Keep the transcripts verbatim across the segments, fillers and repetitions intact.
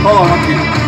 Hvala, Maki.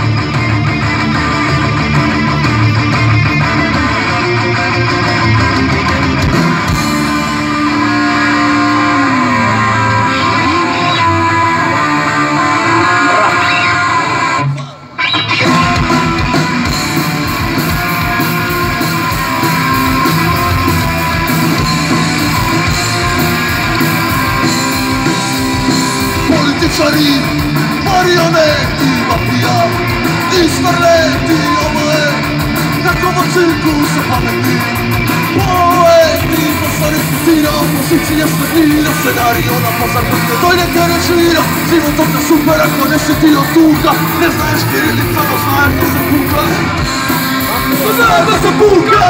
Političari, marioneti, mafija i starleti, ovo je nekovo cirkusa pametni. Poeti, postari stira, opozicija sredina, scenario na pozar prste, dojnete režira. Život ovdje super ako nesi ti od tuka, ne znaješ kirilica, no znaješ da se puka. No znaješ da se puka.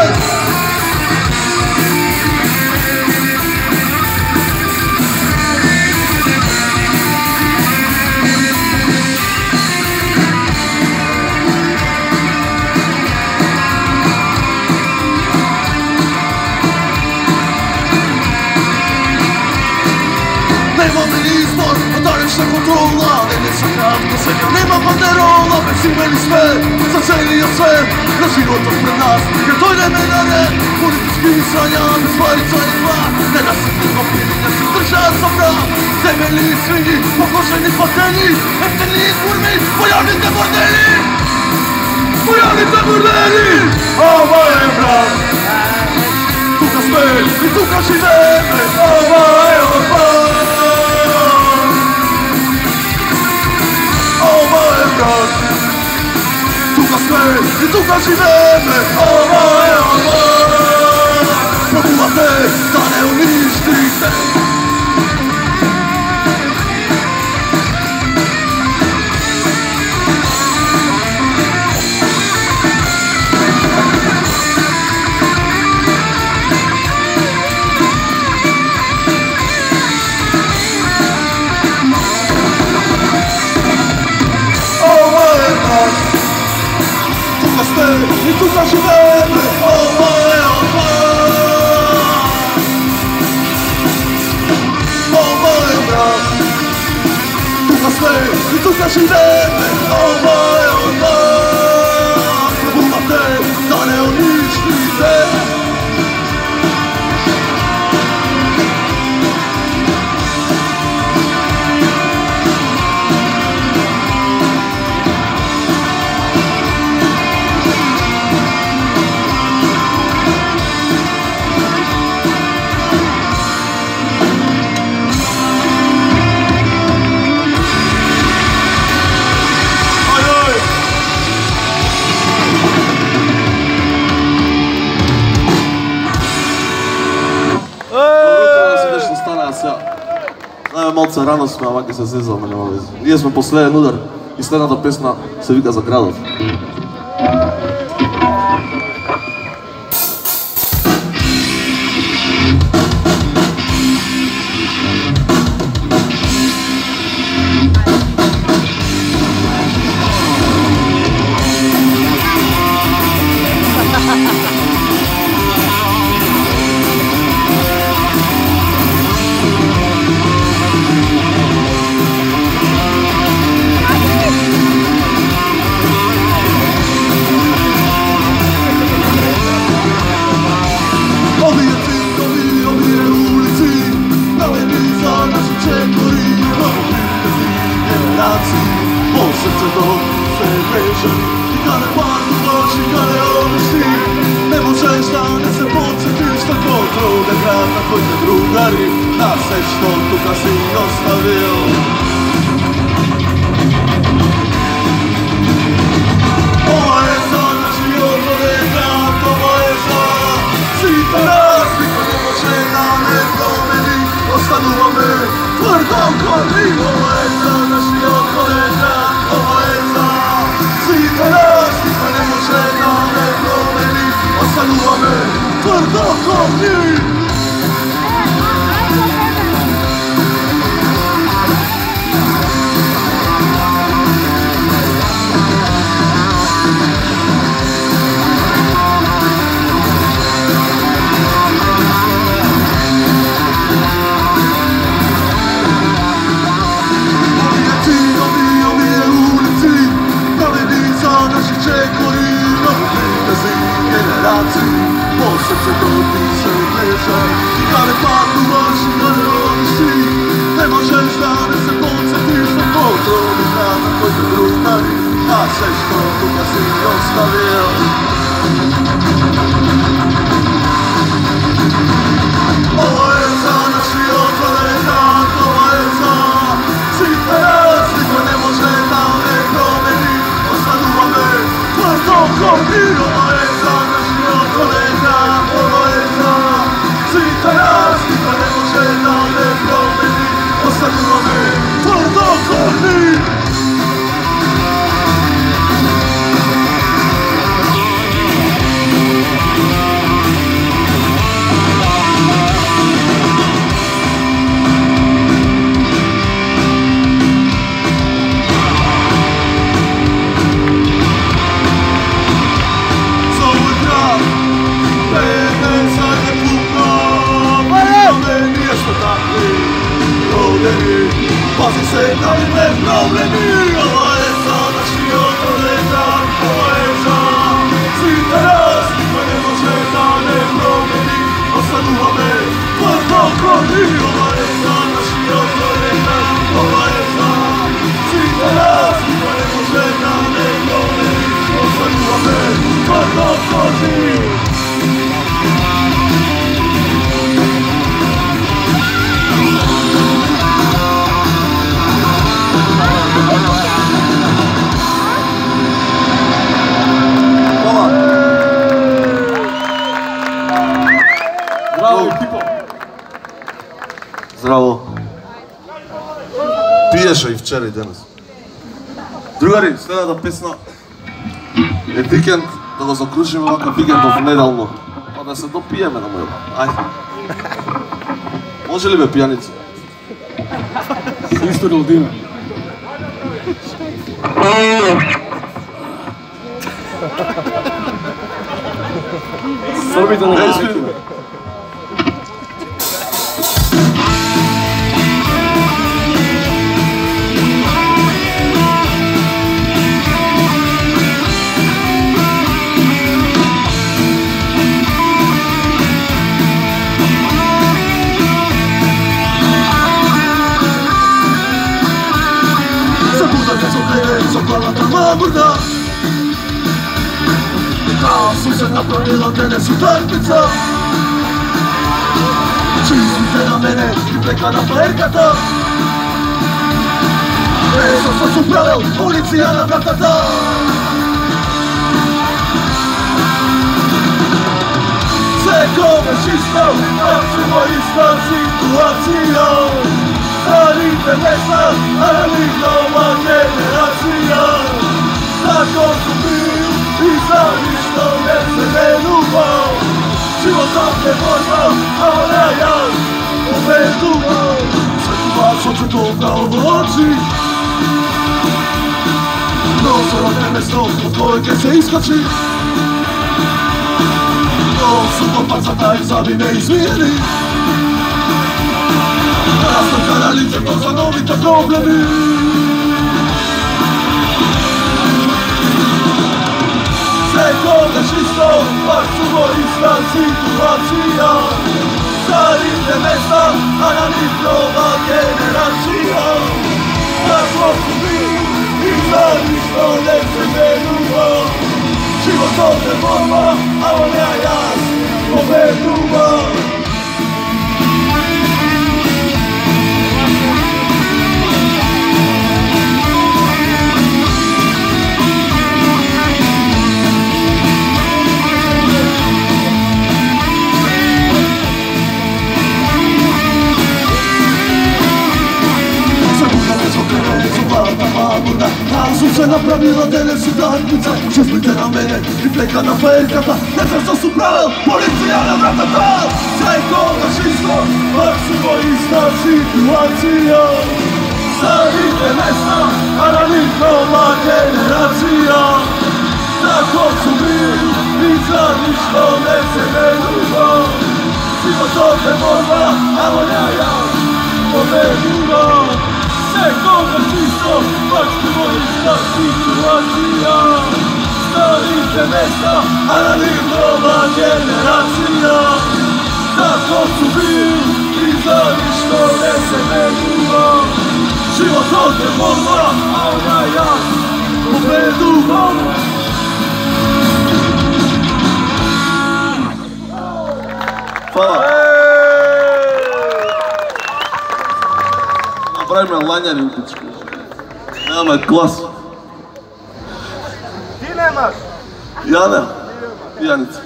Nema meni izbor, a današnja kontrola. Nedeća kratko senja, nema banderola. Bez imeni sve, začelio sve na životom pred nas. Jer dojde me na red, politički sranja, bez varica i dva. Ne da se ti kopiri, ne se drža za brak. Temelji i svinji, pokoženi fotelji. Efteni i kurmi, pojavite bordeli. Pojavite bordeli. Ovo je brak. Tuka sme i tuka živeme. Ovo je brak. Ovo je brak. Tuka sme i tuka živeme. Ovo je brak. Probuvate da ne uništite. I tuka živeme, ovo je brak. Ovo je brak. Tuka sme i tuka živeme, ovo je brak. Probuvate da ne uništite. Малце рано сме, ама ке се зезаме, нема везе. Ние сме последен удар и следната песна се вика За градот. sve što tuga si ostavio. Ovo je za naši otvoren dan, ovo je za svih nas, niko ne može da me promeni, ostanu vam me tvrdo ko mir. Ovo je za naši otvoren dan, ovo je za svih nas, niko ne može da me promeni, ostanu vam me tvrdo ko mir. Pazi se da li me problemi, ovo je za naši otvoren dan, ovo je za svih nas, niko ne može da me promeni, ostanu vam me tvrdo ko mir. Ovo je za naši otvoren dan, ovo je za svih nas, niko ne može da me promeni, ostanu vam me tvrdo ko mir. Zdravo. Piješ i včera i danas. Drugari, следната песна е викенд, да го закружим вака викендов недално. Па да се допиеме на мојот. Ајде. Може ли бе пијаници? Исто родина. Сърбите на България. Mamurda Kao su se napravila danas utakmica. Čistite na mene i pleka na plerkata. Preso sam su pravil, policija na vratata. Sve kome čisto, apsimo ista situacija. Starite mesta, ali nova generacija. Tako su bili i znali što je se ne lubao. Životom te možda, a ona ja uveduvao. Sve tu vas oče toga oči. Prostor od mesto od kojeg se iskoči. To su kopaca taj zabi neizmijeni. Rastanka na lice to zanovite problemi. Sve koga čisto, pak su ista situacija. Starite mesta, a na njih nova generacija. Tako su bili i znali što ne se venuva. Život ovdje borba, a on ja jas poveduva. Kao su se napravila danas utakmica. Čestite na mene i pleka na plerkata. Ne znam što su pravil, policija na vratata. Sve koga čisto, apsimo ista situacija. Starite mesta, a na njih nova generacija. Tako su bili i znali što ne se venuva. Život ovdje borba, a ona ja poveduva. Sve koga čisto, apsimo ista situacija. Starite mesta, a na njih nova generacija. Tako su bili i znali što ne se venuva. Život ovdje borba, a ona ja poveduva. Pravi me lanjari u pičku. Nema je klas. Ti nemaš? Ja nemam. Pijanica.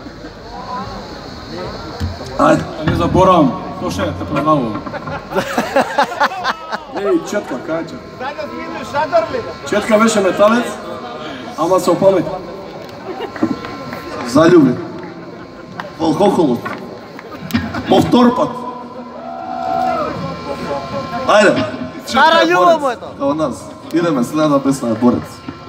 Ajde. A ne zaboravam, to še te poznavam. Ej, Četka, kaj će? Danas vidiš Šadorlina. Četka veše metalec, ama se opameti. Zaljubi. Alkoholu. Povtorpat. Ajde. Stara ljubav mu je to. Kao nas. Ideme, sljedeća pesma je Borec.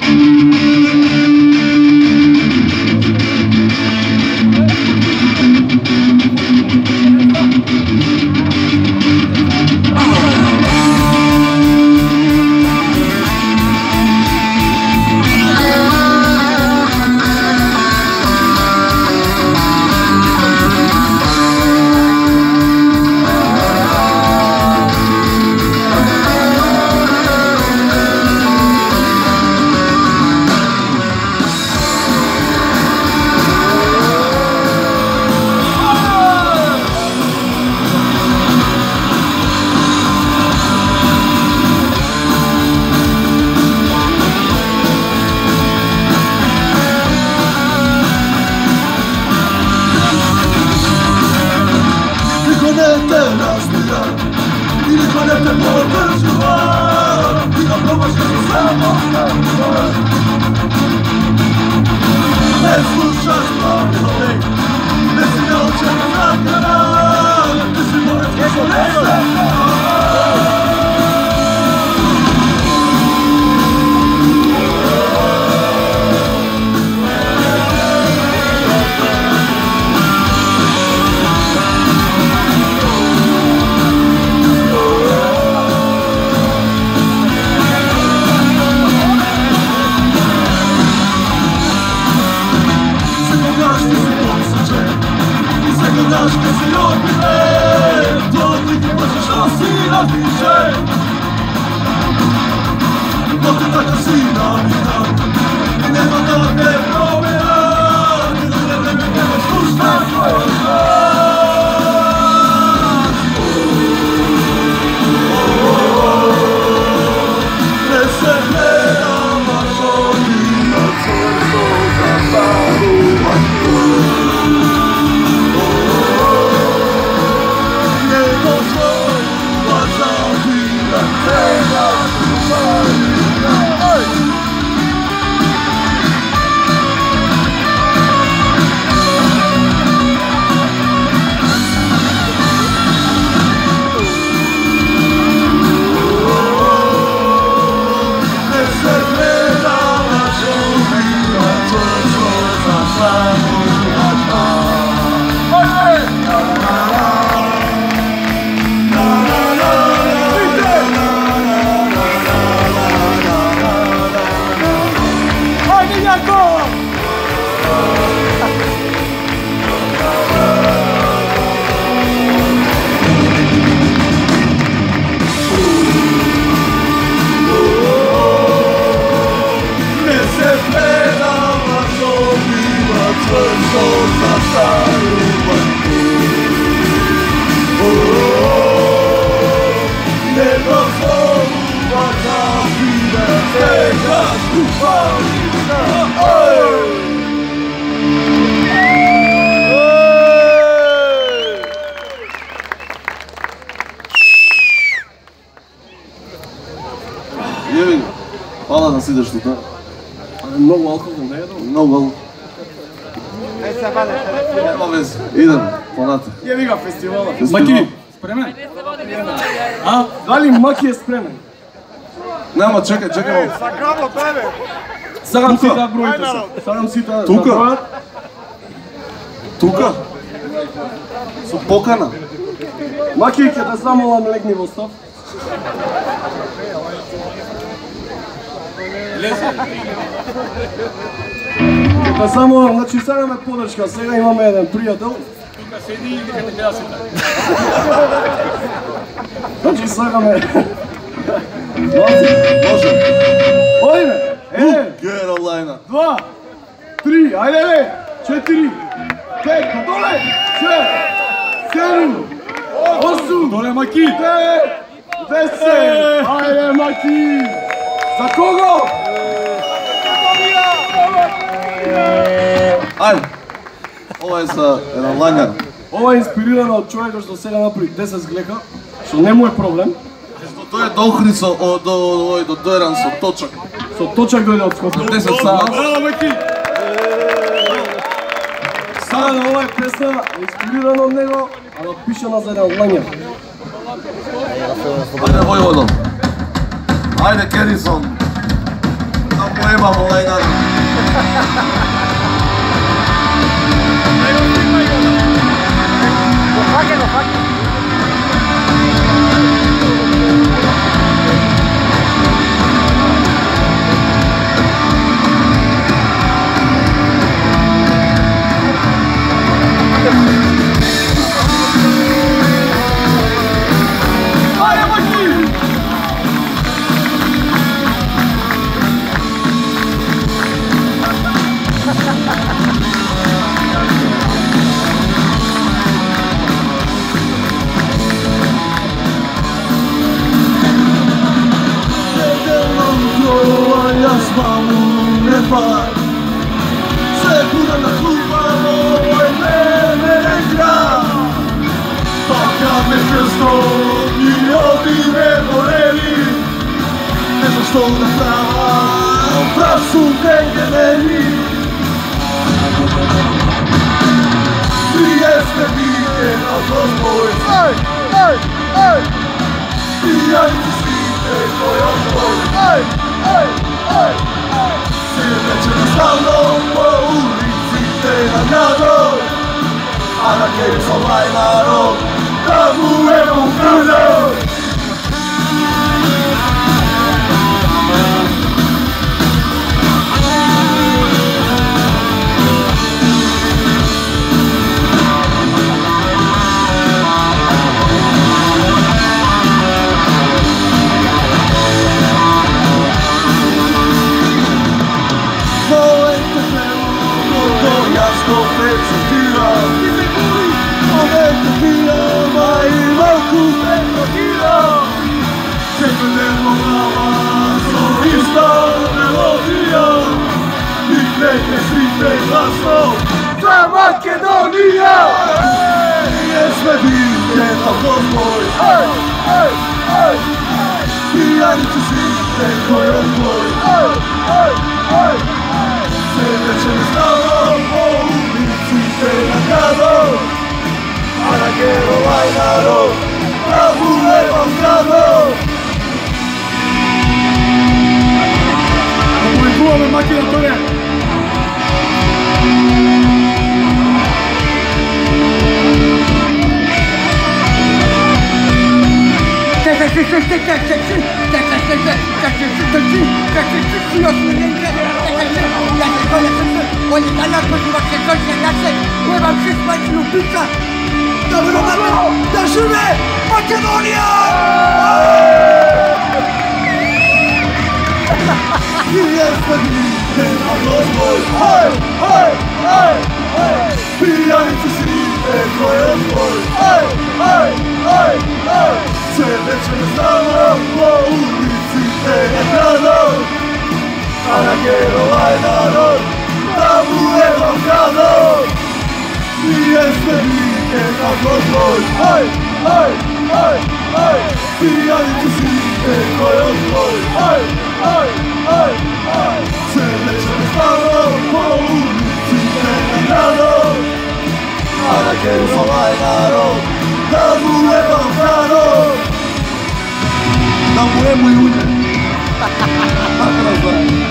Hvala da si ideš tu, da. Mnogo alkohol ne jedu? Mnogo alkohol. Nema veze, idemo, ponate. Jevi ga festivala. Festival. Maki, spreman? A, da li Maki je spreman? Nema, čekaj, čekaj malo. Sagramo tebe. Sagam si da brojite se. Sagam si da Tuka? brojat. Tuka? Su pokana. Maki, kada samo vam legni v stav. Kada samo, znači sada me podrška, svega imamo jedan prijatelj. Tuka sedi i neka te gleda sita. Znači sada me... Može. Ojme! E! Carolina. Dva! Tri! Ajde, ajde! Četiri! Pet! Pa dole! Šest! Sedam! Osam! Dole, Maki! Devet! Deset! Ajde, Maki! Za kogo? Ajde! Ovo je za jedan lanjar. Ова е инспирирана од човека што сега направи десет зглека, што не му е проблем. Тој е дохрицо од овој до Деран со точак. Со точак дојде од Скопје. десет саат. Браво, Маки! Сега на ова е песна инспирирана од него, а напишана за еден лањар. Ајде Војводо. Ајде Керисон. Да поемамо лајнар. Факе, но факе. Segura na klupa, moj mene igra. Toka me često i ovi me moreli. Ne znam što da pravam, prav su generi. Prije ste bije na dozvoj. Ej, ej, ej. Pijanici svite tvoj odvoj. Ej, ej, ej. Sjedeće na stalnom po ulici te na njadoj. A na kjer sam lajnarov, da mu evo upravljaj. Za Makedonija! Jesme vidje na dozvoj. Ej, ej, ej. Pijanici svite tvoj odvoj. Ej, ej, ej. Sjedeće na stalnom po ulici te na njadoj. A na kjer ovaj narod, da mu evo upravljaj. Publikуваме Маки на тоне. Dobro dobro, da žive Makedonija! Jesme vidje na dozvoj. Ej, ej, ej, ej. Pijanici svite tvoj odvoj. Ej, ej, ej, ej. Sjedeće na stalnom po ulici te na njadoj. A na kjer ovaj narod, da mu evo upravljaj. Jesme vidje na dozvoj. Ej, ej, ej, ej. Pijanici svite tvoj odvoj. Ej, ej, ej, ej. Sjedeće na stalnom po ulici te na njadoj. A na kjer ovaj narod, da mu evo upravljaj. Da mu evo i ulje. Tako nazvaj.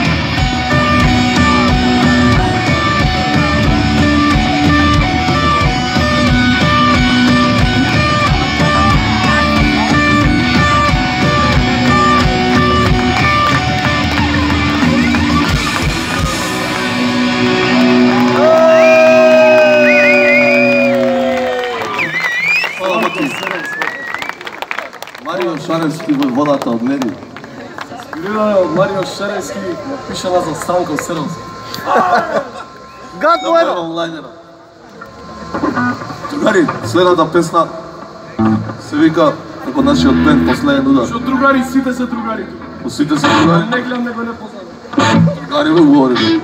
Марио Шаревски во водата од Леди. Инспирирана од Марио Шаревски, напишана за Станко Серовски. Гад Да поема. поемам лајнера. Другари, следната песна се вика Како нашиот бенд Последен удар. Што другари, сите се другари. Сите се другари. Не гледам него не познавам. Другари го говори.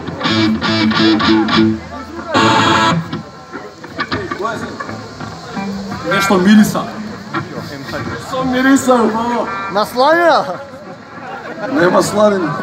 Нешто мириса. Со мириса, убаво. На сланина? Нема сланина.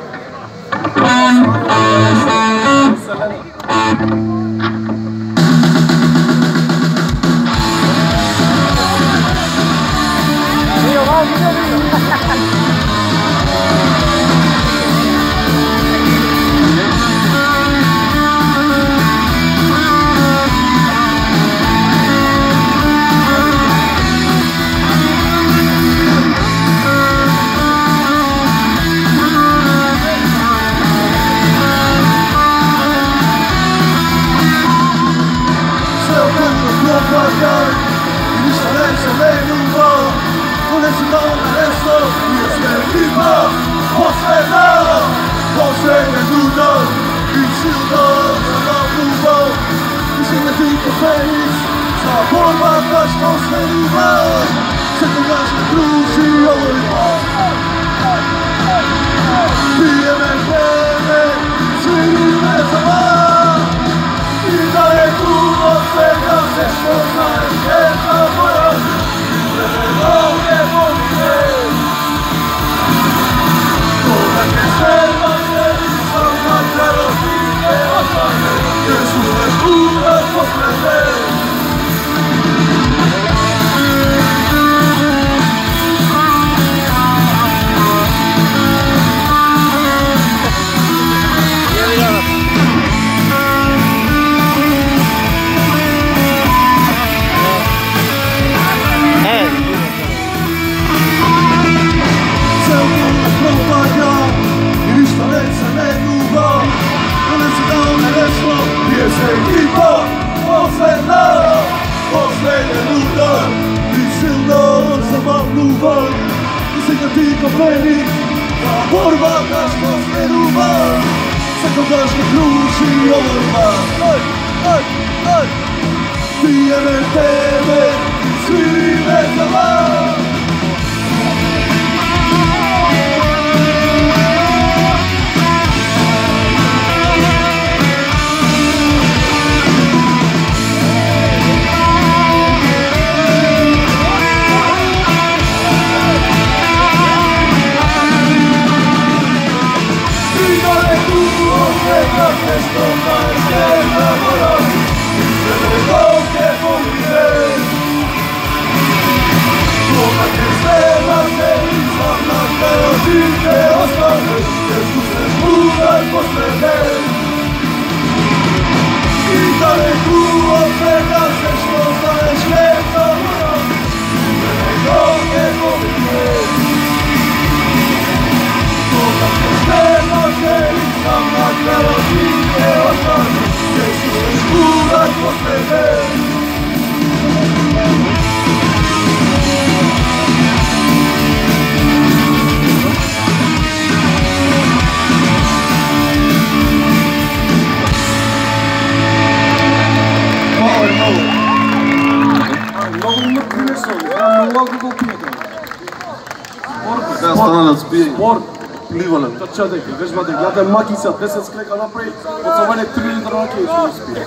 Спорт. Пливален. Така дека, вежбате, јаде макица, десет склека напред, оцоване три литра раке и ќе спие.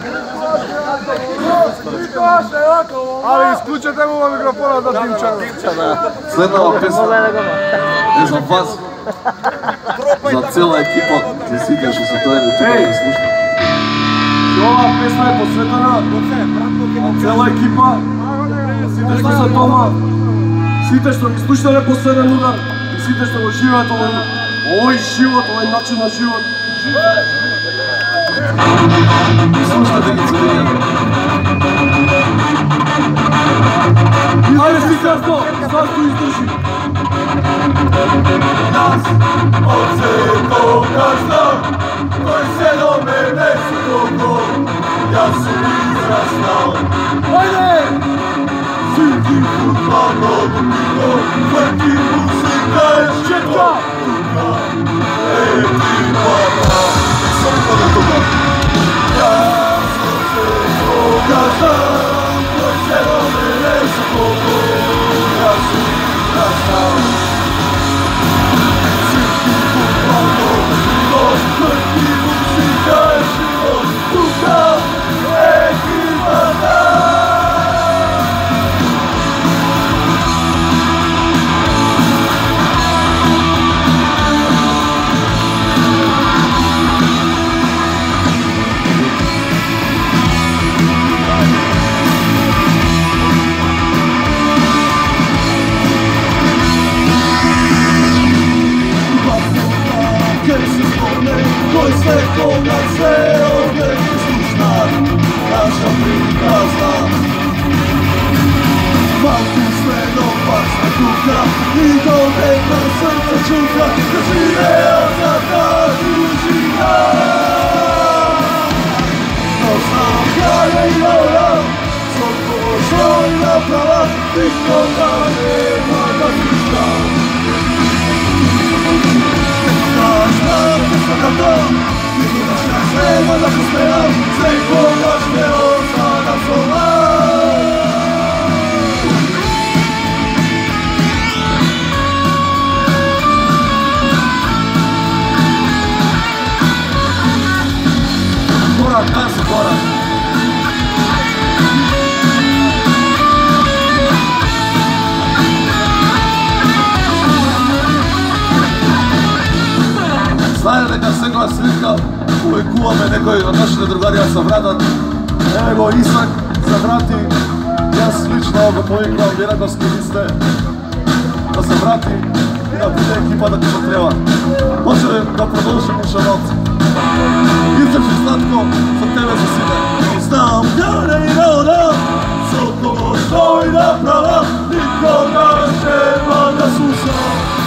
Али исклучете му во микрофона да Димча. Следнава песна е за вас. За цела екипа, за сите што се тоа не треба да слушна. Ова песна е посветена на цела екипа, сите што се дома, сите што ги слушнале Последен удар, и сите што го живеат овој живот, овој начин на живот. Слушате ги целијата. Ајде си казно, зашто издржи. Јас од секога знам, кој се до мене строго, јас сум израснал. Ајде! Синки футбалот било, фрки музика е Четка! тука, екипата, сам каде тука. Јас од секога знам, кој се до мене строго, јас Ajde, neka se koja slika, uvijek uvame nekoj od naših drugari, ja sam Radan. Evo Isak, za vrati, ja slično ovoga povikla, vjeradovske liste, da se vrati i da bude ekipa da ti što treba. Može da produžim u šanovcu. Izdrži slatko, za tebe za sine. Znam dana i rada, s okolo što i naprava, nikoga nema da sluša.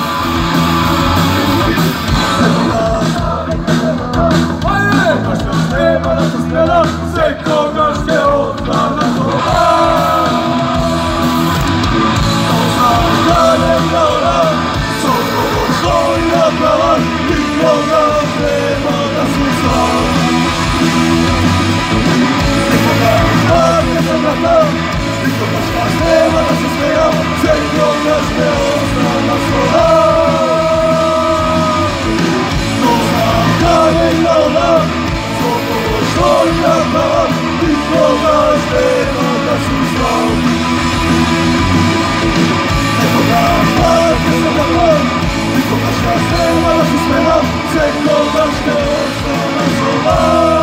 Nema da se strela, sve koga šte odda na toga. Znam dana i rada, s okolo što i naprava, nikoga nema da sluša. Nikoga špake se vrata, nikoga špas nema da se smijam, sve koga šte odda na toga. No znam dana i rada, što i naprava, nikoga nema da sluša. Nikoga špake se vrata, nikoga špas nema da se smijam, sve koga šte odda na toga.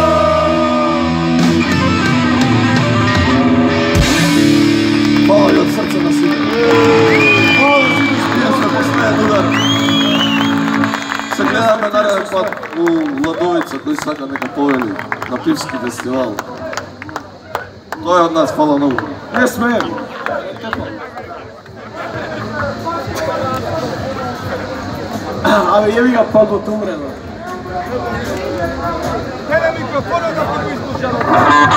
Hvala i od srca na sine. Hvala da si pjesme posleden udar. Se gleda me naravno pad u Ladovica koji sada neka poveli na pivski festival. To je od nas, hvala mnogo. Ne smijem. Ali jevi ga padlo tu umreno. Tele mikrofona da ti go ispušalo.